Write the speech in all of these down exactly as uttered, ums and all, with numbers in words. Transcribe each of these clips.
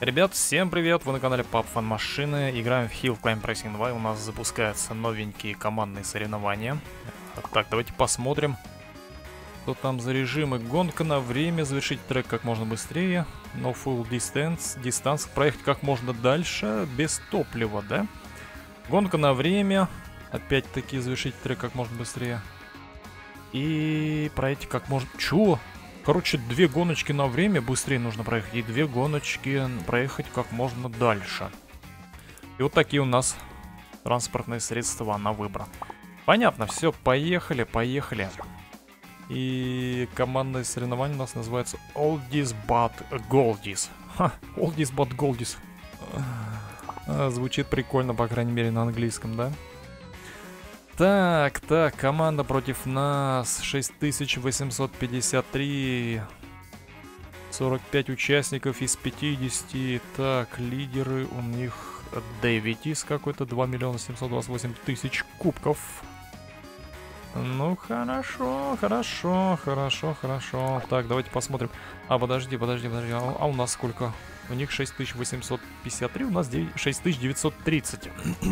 Ребят, всем привет! Вы на канале PUBG Машины. Играем в Hill Climb Racing два. У нас запускаются новенькие командные соревнования. Так, так, давайте посмотрим, что там за режимы. Гонка на время, завершить трек как можно быстрее. No full distance, дистанс, проехать как можно дальше, без топлива, да? Гонка на время, опять-таки завершить трек как можно быстрее. И проехать как можно... Чё? Короче, две гоночки на время быстрее нужно проехать, и две гоночки проехать как можно дальше. И вот такие у нас транспортные средства на выбор. Понятно, все, поехали, поехали. И командное соревнование у нас называется Oldies but Goldies. Ха, Oldies but Goldies. А, звучит прикольно, по крайней мере, на английском, да? Так, так, команда против нас шесть тысяч восемьсот пятьдесят три. сорок пять участников из пятидесяти. Так, лидеры у них Дэвидис какой-то, два миллиона семьсот двадцать восемь тысяч кубков. Ну, хорошо, хорошо, хорошо, хорошо. Так, давайте посмотрим. А, подожди, подожди, подожди. А, а у нас сколько? У них шесть тысяч восемьсот пятьдесят три, у нас шесть тысяч девятьсот тридцать.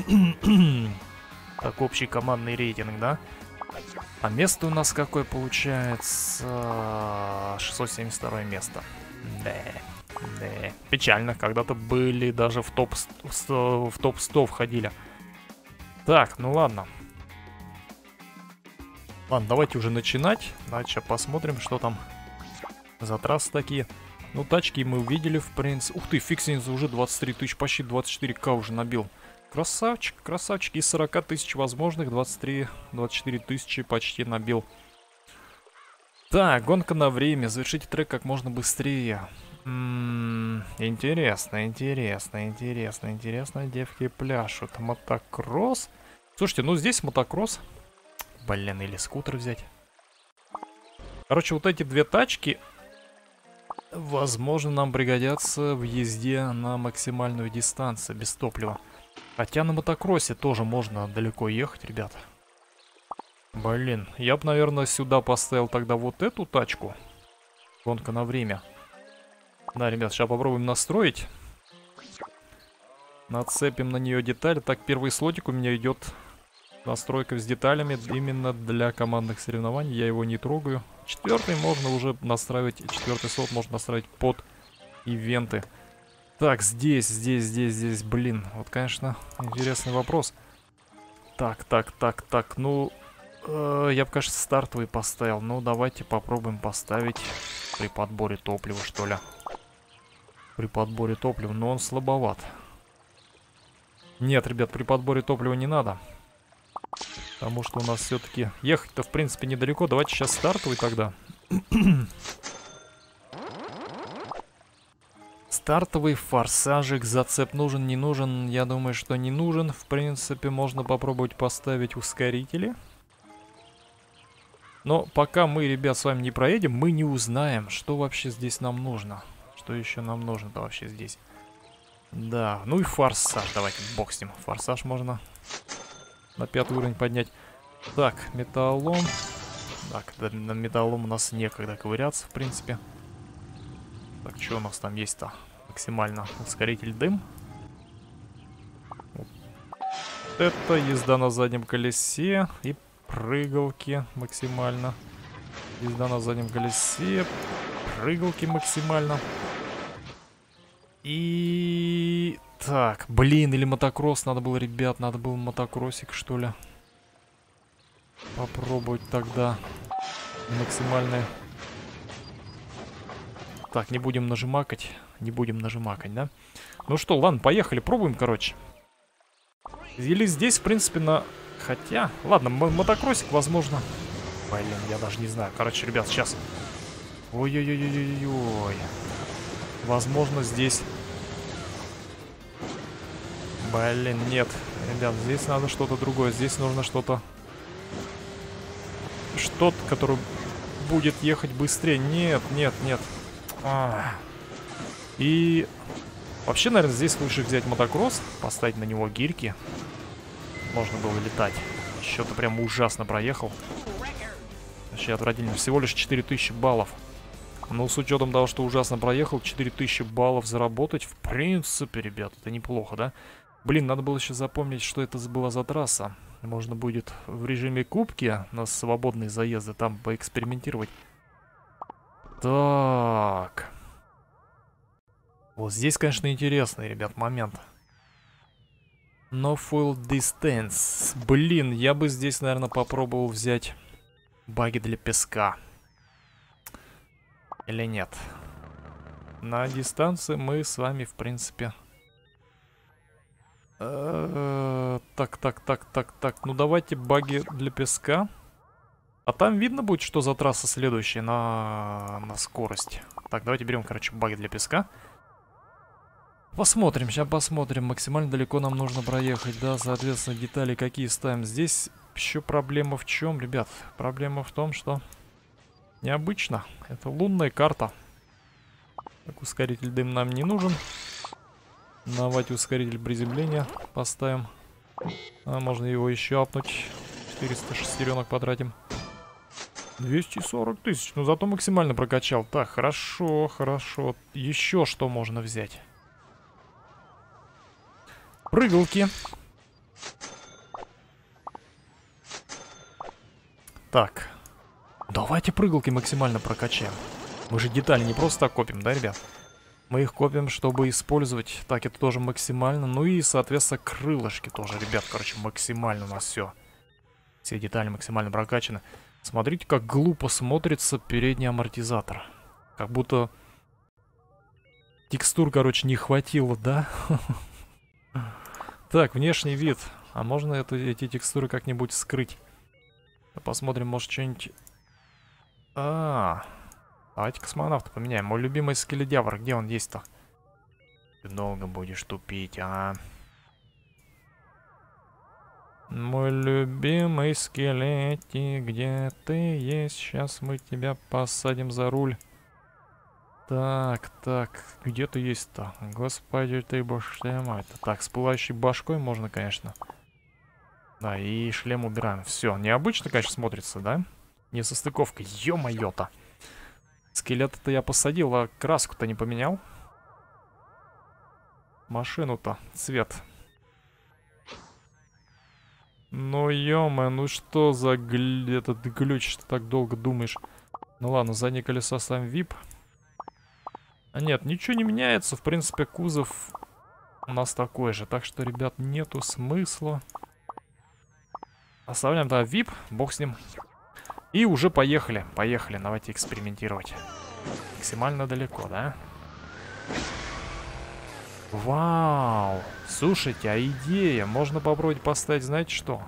Так, общий командный рейтинг, да? А место у нас какое получается? шестьсот семьдесят второе место. Да, да. Печально, когда-то были даже в топ сто, в топ сто входили. Так, ну ладно. Ладно, давайте уже начинать. Давайте посмотрим, что там за трассы такие. Ну, тачки мы увидели, в принципе. Ух ты, фиксинг уже двадцать три тысячи, почти двадцать четыре ка уже набил. Красавчик, красавчик, из сорока тысяч возможных двадцать три двадцать четыре тысячи почти набил. Так, гонка на время, завершите трек как можно быстрее. М-м, интересно, интересно, интересно, интересно, девки пляшут. Мотокросс. Слушайте, ну здесь мотокросс. Блин, или скутер взять. Короче, вот эти две тачки, возможно, нам пригодятся в езде на максимальную дистанцию без топлива. Хотя на мотокроссе тоже можно далеко ехать, ребята. Блин, я бы, наверное, сюда поставил тогда вот эту тачку. Гонка на время. Да, ребят, сейчас попробуем настроить. Нацепим на нее детали. Так, первый слотик у меня идет настройка с деталями именно для командных соревнований. Я его не трогаю. Четвертый можно уже настраивать. Четвертый слот можно настраивать под ивенты. Так, здесь, здесь, здесь, здесь, блин. Вот, конечно, интересный вопрос. Так, так, так, так, ну... Э, я бы, кажется, стартовый поставил. Ну, давайте попробуем поставить при подборе топлива, что ли. При подборе топлива, но он слабоват. Нет, ребят, при подборе топлива не надо. Потому что у нас все-таки ехать-то, в принципе, недалеко. Давайте сейчас стартовый тогда. Стартовый форсажик, зацеп нужен, не нужен? Я думаю, что не нужен. В принципе, можно попробовать поставить ускорители. Но пока мы, ребят, с вами не проедем, мы не узнаем, что вообще здесь нам нужно. Что еще нам нужно-то вообще здесь? Да, ну и форсаж. Давайте, бог с ним. Форсаж можно на пятый уровень поднять. Так, металлолом. Так, на металлолом у нас некогда ковыряться, в принципе. Так, что у нас там есть-то? Максимально ускоритель дым. Вот это езда на заднем колесе и прыгалки максимально. Езда на заднем колесе, прыгалки максимально. И... Так, блин, или мотокросс надо было, ребят, надо было мотокроссик, что ли. Попробовать тогда максимальное. Так, не будем нажимакать. Не будем нажимакать, да? Ну что, ладно, поехали, пробуем, короче. Или здесь, в принципе, на... Хотя... Ладно, мотокроссик, возможно. Блин, я даже не знаю. Короче, ребят, сейчас... Ой-ой-ой-ой-ой. Возможно, здесь... Блин, нет. Ребят, здесь надо что-то другое. Здесь нужно что-то... Что-то, которое будет ехать быстрее. Нет, нет, нет. А. И вообще, наверное, здесь лучше взять мотокросс, поставить на него гирьки. Можно было летать. Что-то прям ужасно проехал. Вообще отвратительно. Всего лишь четыре тысячи баллов. Ну, с учетом того, что ужасно проехал, четыре тысячи баллов заработать, в принципе, ребят, это неплохо, да? Блин, надо было еще запомнить, что это была за трасса. Можно будет в режиме кубки на свободные заезды там поэкспериментировать. Так. Вот здесь, конечно, интересный, ребят, момент. No full distance. Блин, я бы здесь, наверное, попробовал взять баги для песка. Или нет? На дистанции мы с вами, в принципе... Так, так, так, так, так. Ну, давайте баги для песка. А там видно будет, что за трасса следующая на, на скорость. Так, давайте берем, короче, баги для песка. Посмотрим, сейчас посмотрим. Максимально далеко нам нужно проехать, да, соответственно, детали какие ставим. Здесь еще проблема в чем, ребят? Проблема в том, что необычно. Это лунная карта. Так, ускоритель дым нам не нужен. Давайте ускоритель приземления поставим. А, можно его еще апнуть. четыреста шестеренок потратим. двести сорок тысяч. Ну, зато максимально прокачал. Так, хорошо, хорошо. Еще что можно взять? Прыгалки. Так. Давайте прыгалки максимально прокачаем. Мы же детали не просто так копим, да, ребят? Мы их копим, чтобы использовать. Так, это тоже максимально. Ну и, соответственно, крылышки тоже, ребят. Короче, максимально у нас все. Все детали максимально прокачаны. Смотрите, как глупо смотрится передний амортизатор. Как будто текстур, короче, не хватило, да? Так, внешний вид. А можно это, эти текстуры как-нибудь скрыть? Посмотрим, может, что-нибудь... А, давайте космонавта поменяем. Мой любимый скеледявр, где он есть-то? Ты долго будешь тупить, а? Мой любимый скелетик, где ты есть? Сейчас мы тебя посадим за руль. Так, так, где ты есть-то? Господи ты, боже ты мой. Так, с пылающей башкой можно, конечно. Да, и шлем убираем. Все, необычно, конечно, смотрится, да? Не состыковка, ё-моё-то. Скелета-то я посадил, а краску-то не поменял. Машину-то, цвет. Ну, ё-моё, ну что за гл... этот глюч, что так долго думаешь? Ну ладно, заднее колесо ставим вип. А нет, ничего не меняется. В принципе, кузов у нас такой же. Так что, ребят, нету смысла. Оставляем, да, вип. Бог с ним. И уже поехали. Поехали. Давайте экспериментировать. Максимально далеко, да? Вау. Слушайте, а идея. Можно попробовать поставить, знаете что?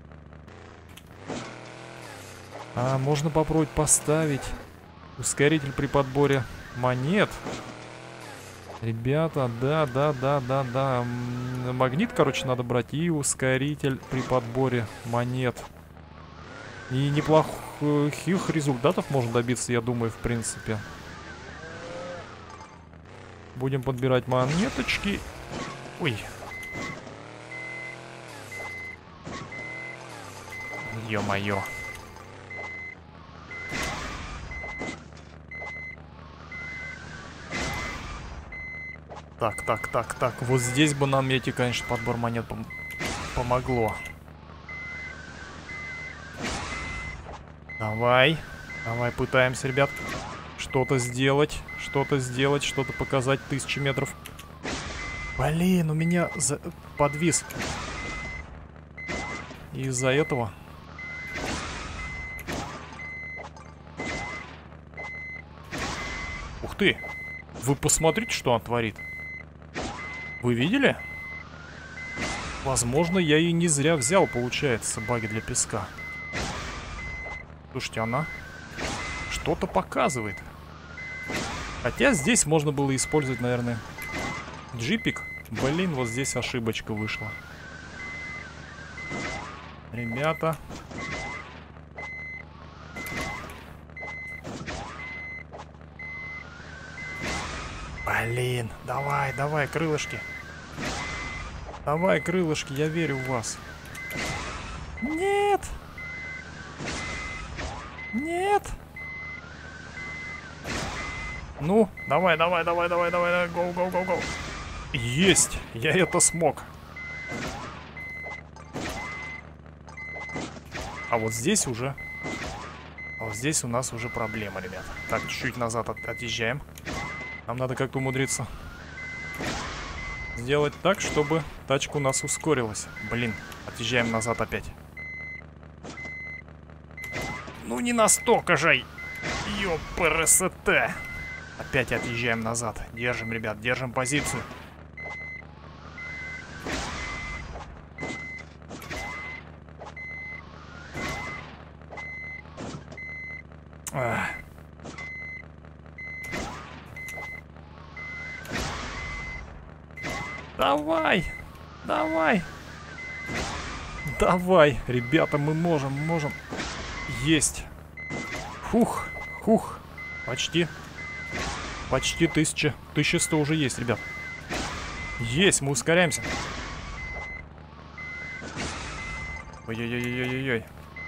А, можно попробовать поставить ускоритель при подборе монет. Ребята, да, да, да, да, да. Магнит, короче, надо брать. И ускоритель при подборе монет. И неплохих результатов можно добиться, я думаю, в принципе. Будем подбирать монеточки. Ой. Ё-моё. Так, так, так, так. Вот здесь бы нам эти, конечно, подбор монет пом помогло. Давай. Давай, пытаемся, ребят. Что-то сделать. Что-то сделать. Что-то показать. Тысячи метров. Блин, у меня за... подвис. Из-за этого. Ух ты. Вы посмотрите, что он творит. Вы видели? Возможно, я и не зря взял, получается, баги для песка. Слушайте, она что-то показывает. Хотя здесь можно было использовать, наверное, джипик. Блин, вот здесь ошибочка вышла. Ребята. Блин, давай, давай, крылышки. Давай, крылышки, я верю в вас. Нет. Нет. Ну, давай, давай, давай, давай, давай, давай, гоу, гоу, гоу, гоу. Есть, я это смог. А вот здесь уже... А вот здесь у нас уже проблема, ребят. Так, чуть-чуть назад от отъезжаем. Нам надо как-то умудриться сделать так, чтобы тачка у нас ускорилась. Блин, отъезжаем назад опять. Ну не настолько же. Ёпрст. Опять отъезжаем назад. Держим, ребят, держим позицию. Ах. Давай, давай, давай, ребята, мы можем, можем. Есть. Хух, хух, почти, почти тысяча, тысяча сто уже есть, ребят. Есть, мы ускоряемся. Ой-ой-ой-ой-ой-ой.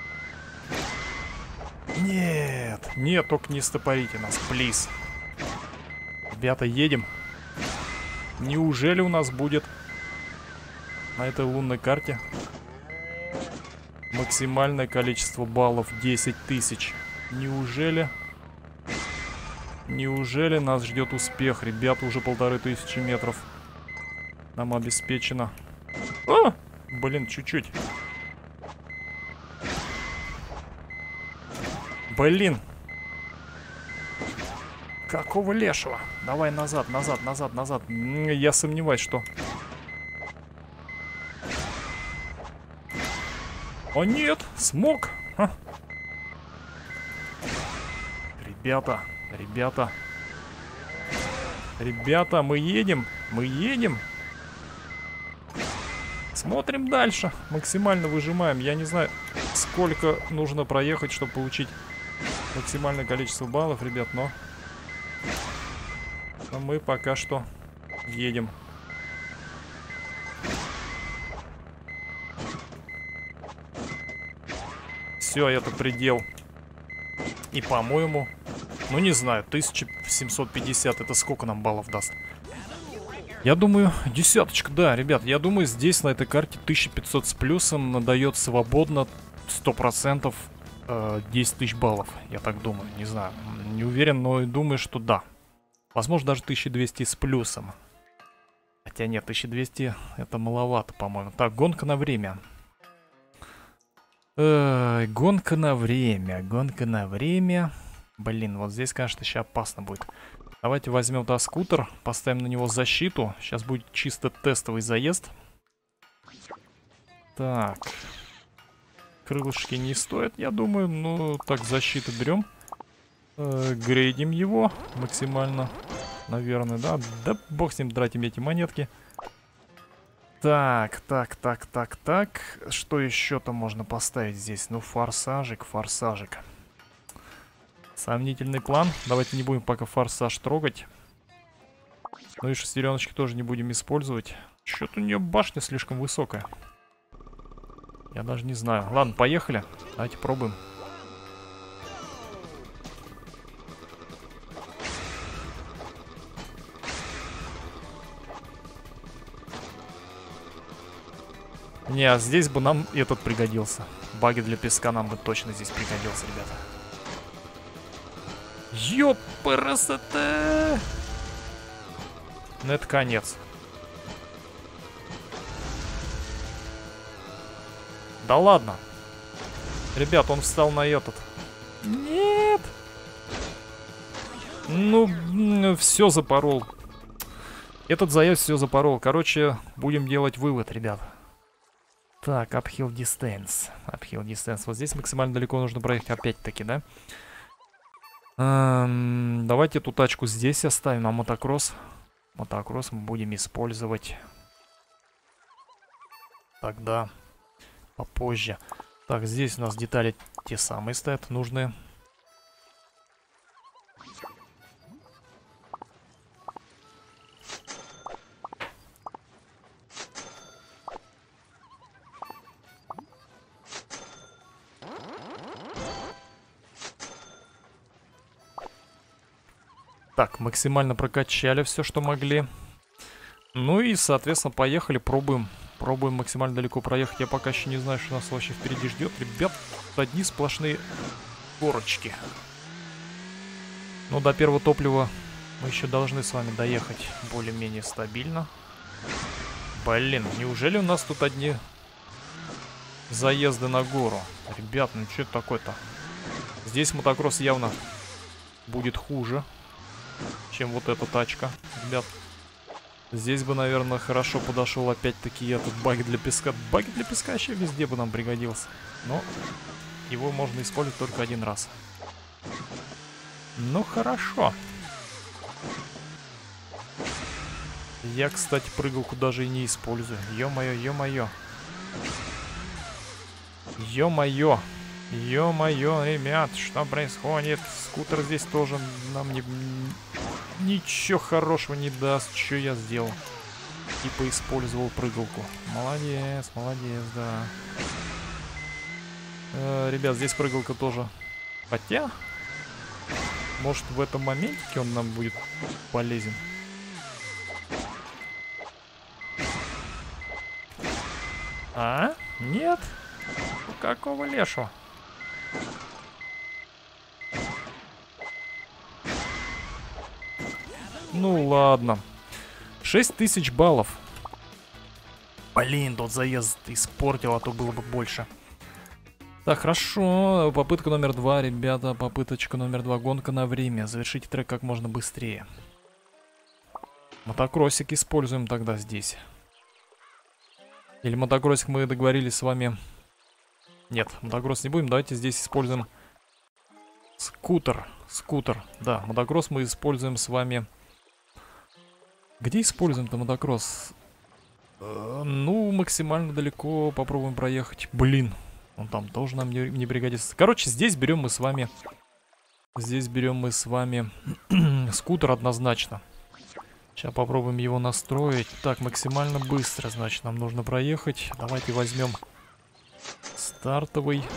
Нет, нет, только не стопорите нас, плиз. Ребята, едем. Неужели у нас будет на этой лунной карте максимальное количество баллов десять тысяч? Неужели? Неужели нас ждет успех? Ребята, уже полторы тысячи метров нам обеспечено. А! Блин, чуть-чуть. Блин. Какого лешего? Давай назад, назад, назад, назад. Я сомневаюсь, что... О нет, смог. Ха. Ребята, ребята. Ребята, мы едем, мы едем. Смотрим дальше. Максимально выжимаем. Я не знаю, сколько нужно проехать, чтобы получить максимальное количество баллов, ребят, но... Но мы пока что едем. Все, это предел. И, по-моему, ну не знаю, тысяча семьсот пятьдесят, это сколько нам баллов даст? Я думаю, десяточка, да, ребят, я думаю, здесь на этой карте тысяча пятьсот с плюсом дает свободно сто процентов э, десять тысяч баллов. Я так думаю, не знаю, не уверен, но думаю, что да. Возможно, даже тысяча двести с плюсом. Хотя нет, тысяча двести это маловато, по-моему. Так, гонка на время. Э, гонка на время, гонка на время. Блин, вот здесь, конечно, сейчас опасно будет. Давайте возьмем туда скутер, поставим на него защиту. Сейчас будет чисто тестовый заезд. Так. Крылышки не стоят, я думаю. Ну, так, защиту берем. Э, грейдим его максимально, наверное, да. Да бог с ним, тратим эти монетки. Так, так, так, так, так. Что еще-то можно поставить здесь? Ну, форсажик, форсажик. Сомнительный план. Давайте не будем пока форсаж трогать. Ну и шестереночки тоже не будем использовать. Что-то у нее башня слишком высокая. Я даже не знаю. Ладно, поехали. Давайте пробуем. Не, а здесь бы нам этот пригодился. Баги для песка нам бы точно здесь пригодился, ребята. Ёпрст! Ну это конец. Да ладно. Ребят, он встал на этот. Нет. Ну, все запорол. Этот заезд все запорол. Короче, будем делать вывод, ребят. Так, uphill distance. Uphill distance. Вот здесь максимально далеко нужно проехать опять-таки, да? Эм, давайте эту тачку здесь оставим, а мотокросс. Мотокросс мы будем использовать тогда попозже. Так, здесь у нас детали те самые стоят, нужные. Так, максимально прокачали все, что могли. Ну и, соответственно, поехали, пробуем. Пробуем максимально далеко проехать. Я пока еще не знаю, что нас вообще впереди ждет. Ребят, одни сплошные горочки. Но до первого топлива мы еще должны с вами доехать более-менее стабильно. Блин, неужели у нас тут одни заезды на гору? Ребят, ну что это такое-то? Здесь мотокросс явно будет хуже, чем вот эта тачка. Ребят, здесь бы, наверное, хорошо подошел опять-таки этот баги для песка. Баги для песка еще везде бы нам пригодился. Но его можно использовать только один раз. Ну, хорошо. Я, кстати, прыгалку даже и не использую. Ё-моё, ё-моё. Ё-моё. Ё-моё, ребят, что происходит? Скутер здесь тоже нам не... ничего хорошего не даст. Что я сделал? Типа использовал прыгалку. Молодец, молодец, да. Э, ребят, здесь прыгалка тоже. Хотя... может, в этом моментике он нам будет полезен. А? Нет? Какого лешего? Ну ладно. шесть тысяч баллов. Блин, тот заезд испортил, а то было бы больше. Так, хорошо. Попытка номер два, ребята. Попыточка номер два. Гонка на время. Завершите трек как можно быстрее. Мотокроссик используем тогда здесь. Или мотокроссик мы договорились с вами... Нет, мотокросс не будем. Давайте здесь используем скутер. Скутер. Да, мотокросс мы используем с вами... Где используем-то мотокросс? Э, ну, максимально далеко попробуем проехать. Блин, он там тоже нам не, не пригодится. Короче, здесь берем мы с вами... Здесь берем мы с вами скутер однозначно. Сейчас попробуем его настроить. Так, максимально быстро, значит, нам нужно проехать. Давайте возьмем стартовый.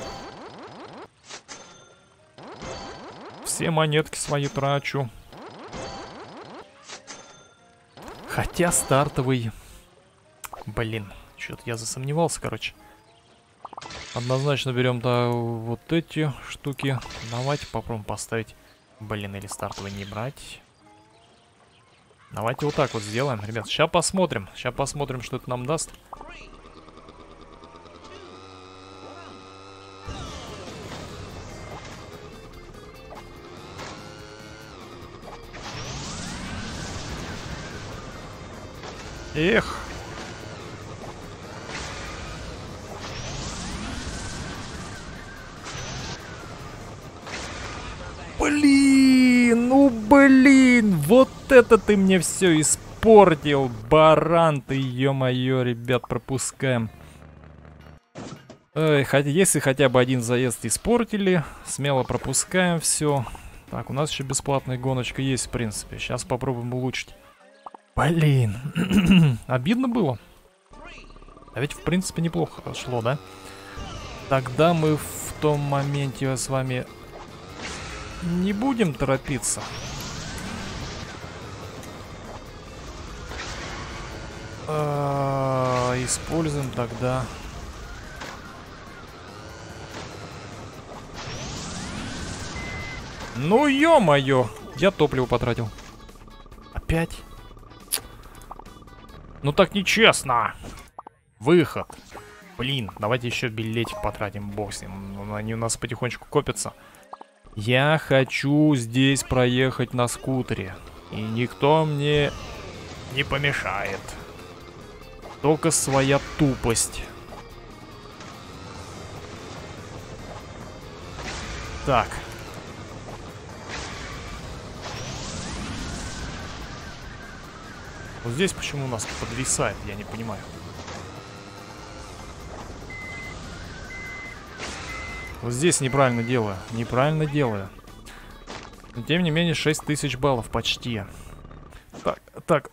Все монетки свои трачу. Хотя стартовый... Блин, что-то я засомневался, короче. Однозначно берем, да, вот эти штуки. Давайте попробуем поставить... Блин, или стартовый не брать. Давайте вот так вот сделаем, ребят. Сейчас посмотрим. Сейчас посмотрим, что это нам даст. Эх. Блин, ну блин, вот это ты мне все испортил, баран ты, ё-моё, ребят, пропускаем. Эй, хотя, если хотя бы один заезд испортили, смело пропускаем все. Так, у нас еще бесплатная гоночка есть, в принципе. Сейчас попробуем улучшить. Блин, обидно было. А ведь, в принципе, неплохо шло, да? Тогда мы в том моменте с вами не будем торопиться. А, используем тогда... Ну, ё-моё! Я топливо потратил. Опять? Ну так нечестно. Выход. Блин, давайте еще билетик потратим, бог с ним. Они у нас потихонечку копятся. Я хочу здесь проехать на скутере. И никто мне не помешает. Только своя тупость. Так. Вот здесь почему у нас подвисает, я не понимаю. Вот здесь неправильно делаю. Неправильно делаю. Но тем не менее шесть тысяч баллов почти. Так, так.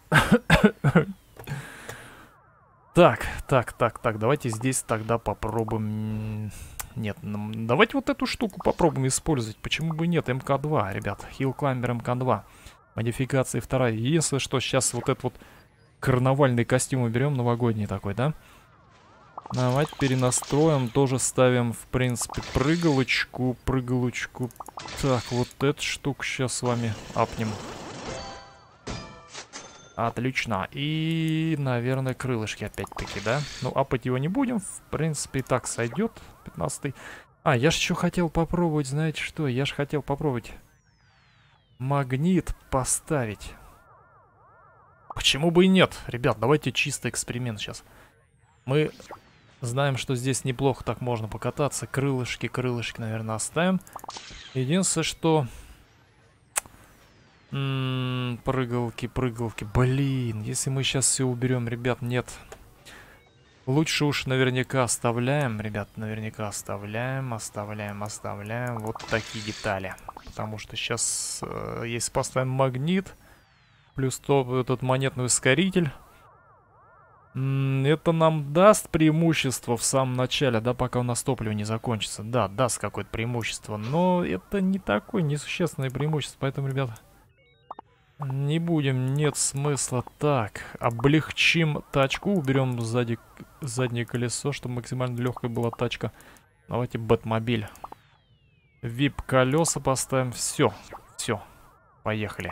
Так, так, так, так. Давайте здесь тогда попробуем... Нет, давайте вот эту штуку попробуем использовать. Почему бы нет? эм ка два, ребят. Hill Climber эм ка два. Модификации вторая. Единственное, что сейчас вот этот вот карнавальный костюм уберем, новогодний такой, да? Давайте перенастроим, тоже ставим, в принципе, прыгалочку, прыгалочку. Так, вот эту штуку сейчас с вами апнем. Отлично. И, наверное, крылышки опять-таки, да? Ну, апать его не будем, в принципе, и так сойдет. пятнадцатый. А, я ж еще хотел попробовать, знаете что? Я ж хотел попробовать магнит поставить. Почему бы и нет? Ребят, давайте чисто эксперимент сейчас. Мы знаем, что здесь неплохо так можно покататься. Крылышки, крылышки, наверное, оставим. Единственное, что... М-м, прыгалки, прыгалки. Блин, если мы сейчас все уберем, ребят, нет. Лучше уж наверняка оставляем, ребят, наверняка оставляем, оставляем, оставляем. Вот такие детали. Потому что сейчас, э, если поставим магнит, плюс то, этот монетный ускоритель... Это нам даст преимущество в самом начале, да, пока у нас топливо не закончится. Да, даст какое-то преимущество, но это не такое несущественное преимущество, поэтому, ребята, не будем, нет смысла. Так, облегчим тачку, уберем сзади, заднее колесо, чтобы максимально легкая была тачка. Давайте Бэтмобиль. вип колеса поставим, все, все, поехали.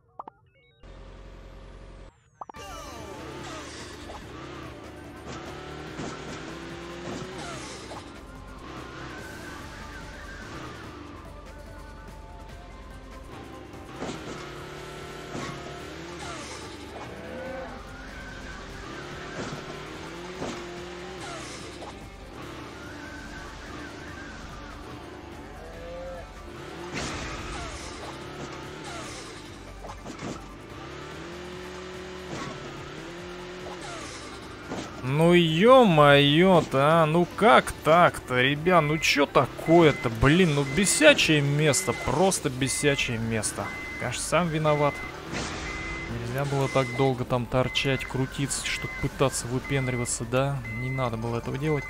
Ну ё-моё-то, а, ну как так-то, ребят, ну чё такое-то, блин, ну бесячее место, просто бесячее место. Конечно, сам виноват. Нельзя было так долго там торчать, крутиться, чтобы пытаться выпендриваться, да? Не надо было этого делать.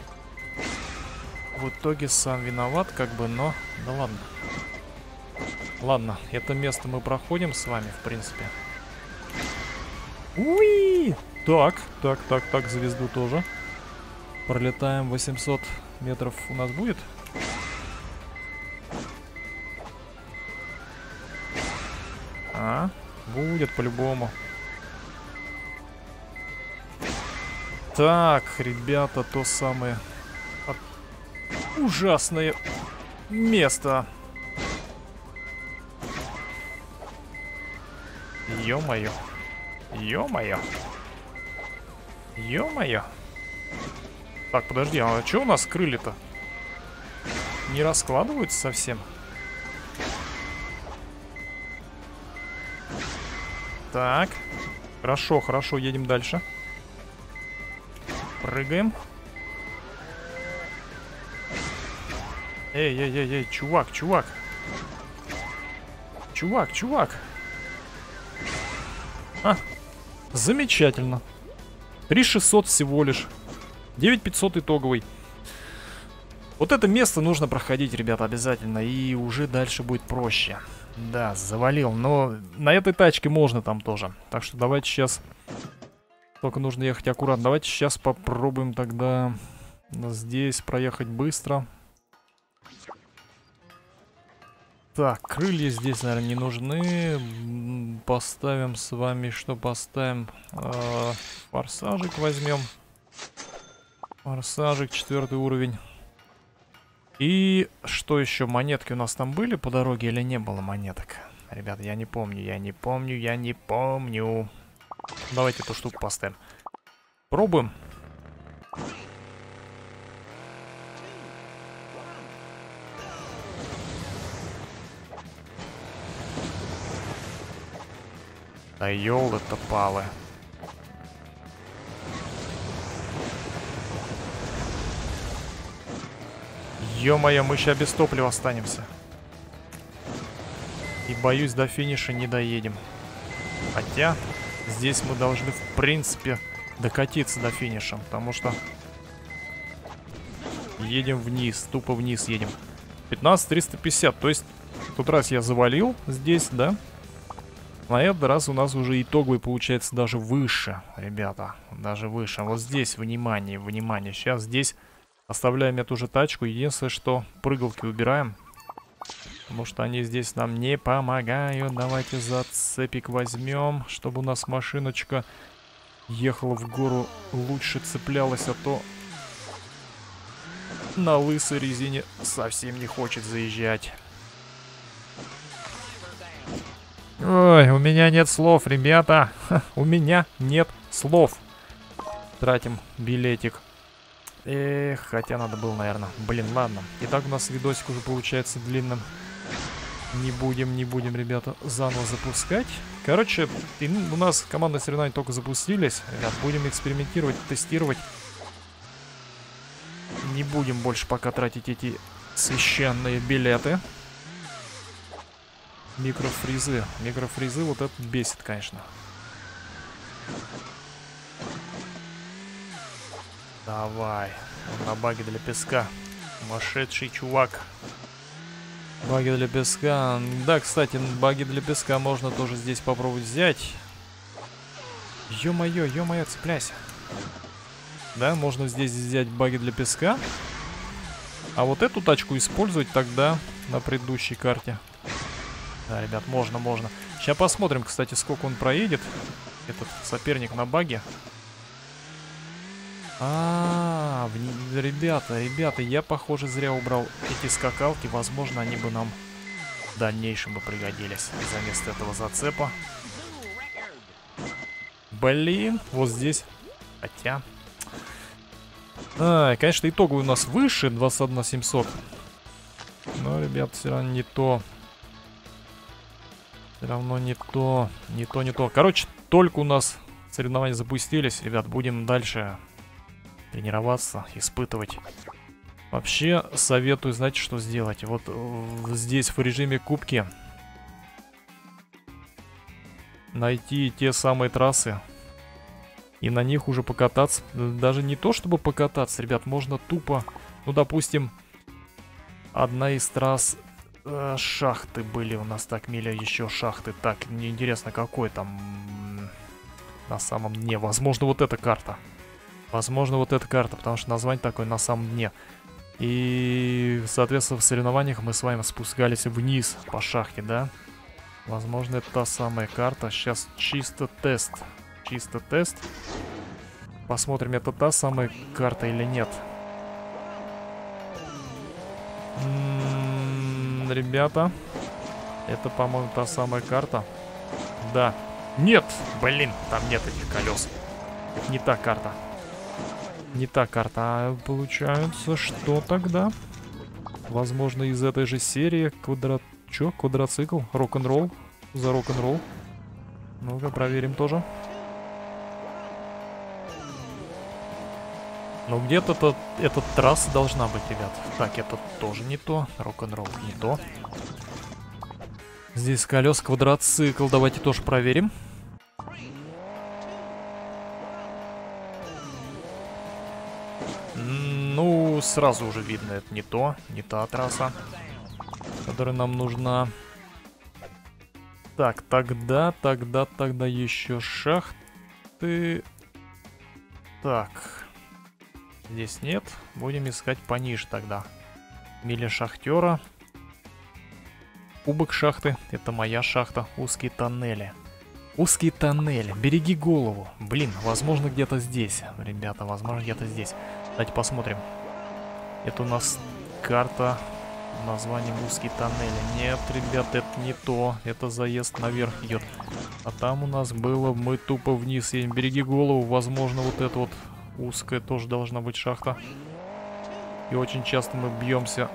В итоге сам виноват, как бы, но, да ладно. Ладно, это место мы проходим с вами, в принципе. Уи! Так, так, так, так, звезду тоже. Пролетаем, восемьсот метров у нас будет. А, будет по-любому. Так, ребята, то самое от... ужасное место. Ё-моё. Ё-моё. Ё-моё. Так, подожди, а что у нас крылья-то? Не раскладываются совсем? Так. Хорошо, хорошо, едем дальше. Прыгаем. Эй, эй, эй, эй, чувак, чувак. Чувак, чувак. А, замечательно. три шестьсот всего лишь. девять пятьсот итоговый. Вот это место нужно проходить, ребята, обязательно. И уже дальше будет проще. Да, завалил. Но на этой тачке можно там тоже. Так что давайте сейчас... Только нужно ехать аккуратно. Давайте сейчас попробуем тогда здесь проехать быстро. Так, крылья здесь, наверное, не нужны. Поставим с вами, что поставим? Э-э, форсажик возьмем. Форсажик, четвертый уровень. И что еще? Монетки у нас там были по дороге или не было монеток? Ребята, я не помню, я не помню, я не помню. Давайте эту штуку поставим. Пробуем. Да ёлы-то палы. Ё-моё, мы сейчас без топлива останемся. И боюсь, до финиша не доедем. Хотя здесь мы должны, в принципе, докатиться до финиша. Потому что едем вниз, тупо вниз едем. пятнадцать триста пятьдесят, то есть в тот раз я завалил здесь, да? На этот раз у нас уже итоговый получается даже выше, ребята. Даже выше. Вот здесь, внимание, внимание. Сейчас здесь оставляем эту же тачку. Единственное, что прыгалки убираем. Потому что они здесь нам не помогают. Давайте зацепик возьмем, чтобы у нас машиночка ехала в гору, лучше цеплялась, а то на лысой резине совсем не хочет заезжать. Ой, у меня нет слов, ребята. Ха, у меня нет слов. Тратим билетик. Эх, хотя надо было, наверное. Блин, ладно. Итак, у нас видосик уже получается длинным. Не будем, не будем, ребята, заново запускать. Короче, и, ну, у нас командные соревнования только запустились. Ребят, будем экспериментировать, тестировать. Не будем больше пока тратить эти священные билеты. Микрофризы. Микрофризы, вот это бесит, конечно. Давай. На баге для песка. Вошедший чувак. Баги для песка. Да, кстати, баги для песка можно тоже здесь попробовать взять. Ё-моё, ё-моё, цепляйся. Да, можно здесь взять баги для песка. А вот эту тачку использовать тогда на предыдущей карте. Да, ребят, можно, можно. Сейчас посмотрим, кстати, сколько он проедет. Этот соперник на баге. А, -а, а, ребята, ребята, я, похоже, зря убрал эти скакалки. Возможно, они бы нам в дальнейшем бы пригодились заместо этого зацепа. Блин, вот здесь. Хотя... А, конечно, итоговый у нас выше, двадцать один семьсот. Но, ребят, все равно не то. Все равно не то, не то, не то. Короче, только у нас соревнования запустились. Ребят, будем дальше тренироваться, испытывать. Вообще, советую, знаете, что сделать? Вот здесь в режиме кубки найти те самые трассы и на них уже покататься. Даже не то, чтобы покататься, ребят, можно тупо, ну, допустим, одна из трасс... Шахты были у нас, так, миля, еще шахты. Так, мне интересно, какой там на самом дне. Возможно, вот эта карта. Возможно, вот эта карта, потому что название такое на самом дне. И, соответственно, в соревнованиях мы с вами спускались вниз по шахте, да? Возможно, это та самая карта. Сейчас чисто тест. Чисто тест. Посмотрим, это та самая карта или нет. Ребята, это, по-моему, та самая карта. Да. Нет! Блин, там нет этих колес. Это не та карта. Не та карта. А получается, что тогда? Возможно, из этой же серии квадрат... Чё? Квадроцикл? Рок-н-ролл? За рок-н-ролл. Ну-ка, проверим тоже. Ну, где-то это, эта трасса должна быть, ребят. Так, это тоже не то. Рок-н-ролл не то. Здесь колес, квадроцикл. Давайте тоже проверим. Ну, сразу уже видно, это не то. Не та трасса, которая нам нужна. Так, тогда, тогда, тогда еще шахты. Так... Здесь нет. Будем искать пониже тогда. Миля шахтера. Кубок шахты. Это моя шахта. Узкие тоннели. Узкие тоннели. Береги голову. Блин, возможно, где-то здесь. Ребята, возможно, где-то здесь. Давайте посмотрим. Это у нас карта. Названием узкие тоннели. Нет, ребят, это не то. Это заезд наверх идет. А там у нас было... Мы тупо вниз едем. Береги голову. Возможно, вот это вот... Узкая тоже должна быть шахта. И очень часто мы бьемся.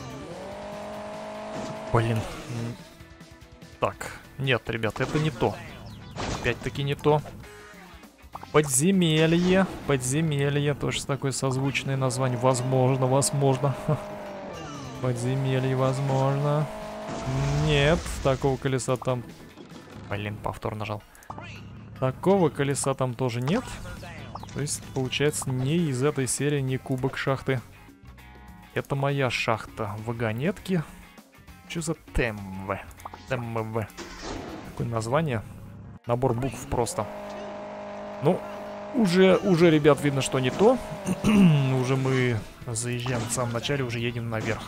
Блин. Так. Нет, ребят, это не то. Опять-таки не то. Подземелье. Подземелье. Тоже такое созвучное название. Возможно, возможно. Подземелье, возможно. Нет, такого колеса там... Блин, повтор нажал. Такого колеса там тоже нет. То есть, получается, не из этой серии, не кубок шахты. Это моя шахта вагонетки. Что за ТМВ? ТМВ. Какое название? Набор букв просто. Ну, уже, уже, ребят, видно, что не то. Уже мы заезжаем в самом начале, уже едем наверх.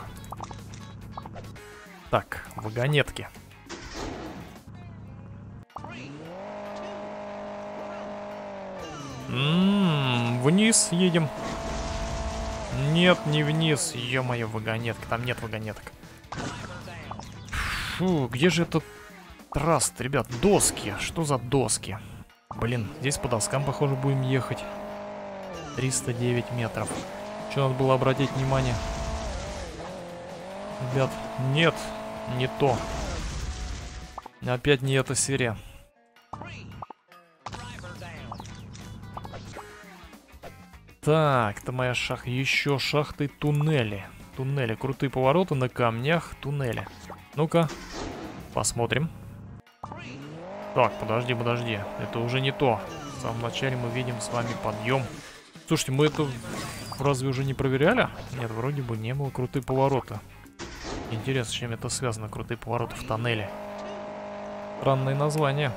Так, вагонетки. М-м, вниз едем. Нет, не вниз. Ё-моё, вагонетка. Там нет вагонеток. Фу, где же этот траст, ребят? Доски. Что за доски? Блин, здесь по доскам, похоже, будем ехать. триста девять метров. Что надо было обратить внимание? Ребят, нет, не то. Опять не эта серия. Так, это моя шахта. Еще шахты, туннели. Туннели, крутые повороты на камнях, туннели. Ну-ка, посмотрим. Так, подожди, подожди. Это уже не то. В самом начале мы видим с вами подъем. Слушайте, мы это разве уже не проверяли? Нет, вроде бы не было крутые повороты. Интересно, с чем это связано, крутые повороты в тоннеле. Странное название.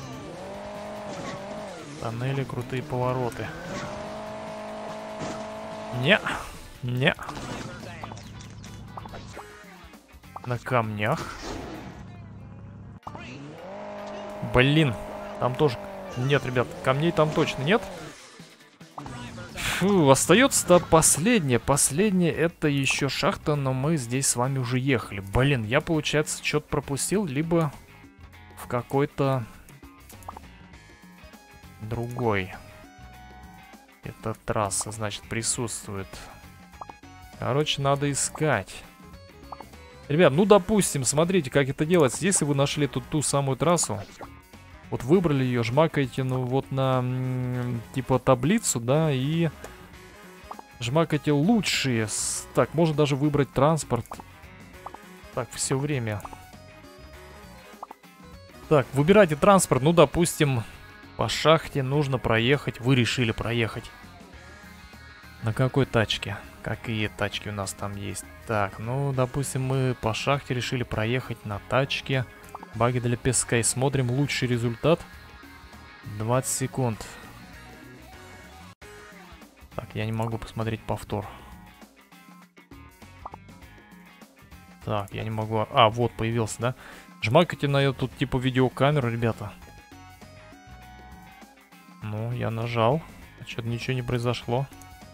Тоннели, крутые повороты. Не, не. На камнях. Блин, там тоже... Нет, ребят, камней там точно нет. Фу, остается-то последнее. Последнее это еще шахта, но мы здесь с вами уже ехали. Блин, я, получается, что-то пропустил, либо в какой-то другой. Эта трасса, значит, присутствует. Короче, надо искать. Ребят, ну, допустим, смотрите, как это делается. Если вы нашли тут ту самую трассу, вот выбрали ее, жмакаете, ну, вот на, типа, таблицу, да, и жмакаете лучшие. Так, можно даже выбрать транспорт. Так, все время. Так, выбирайте транспорт, ну, допустим... По шахте нужно проехать. Вы решили проехать. На какой тачке? Какие тачки у нас там есть? Так, ну, допустим, мы по шахте решили проехать на тачке. Баги для песка. И смотрим лучший результат. двадцать секунд. Так, я не могу посмотреть повтор. Так, я не могу... А, вот, появился, да? Жмакайте на эту, типа, видеокамеру, ребята. Ну, я нажал. Что-то ничего не произошло.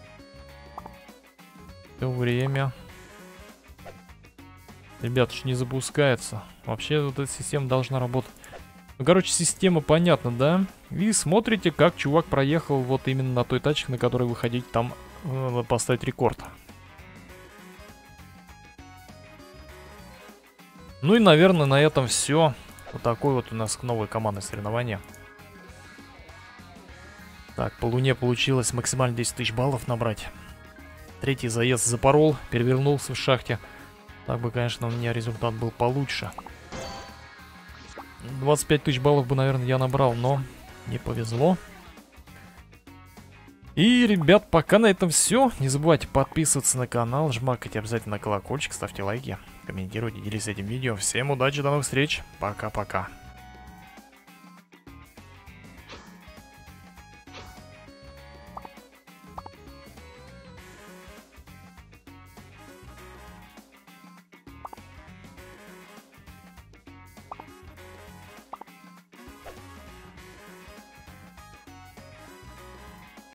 Все время. Ребята, что не запускается. Вообще, вот эта система должна работать. Ну, короче, система понятна, да? И смотрите, как чувак проехал вот именно на той тачке, на которой вы хотите там э, поставить рекорд. Ну и, наверное, на этом все. Вот такой вот у нас новое командное соревнование. Так, по луне получилось максимально десять тысяч баллов набрать. Третий заезд запорол, перевернулся в шахте. Так бы, конечно, у меня результат был получше. двадцать пять тысяч баллов бы, наверное, я набрал, но не повезло. И, ребят, пока на этом все. Не забывайте подписываться на канал, жмакайте обязательно на колокольчик, ставьте лайки, комментируйте, делитесь этим видео. Всем удачи, до новых встреч, пока-пока.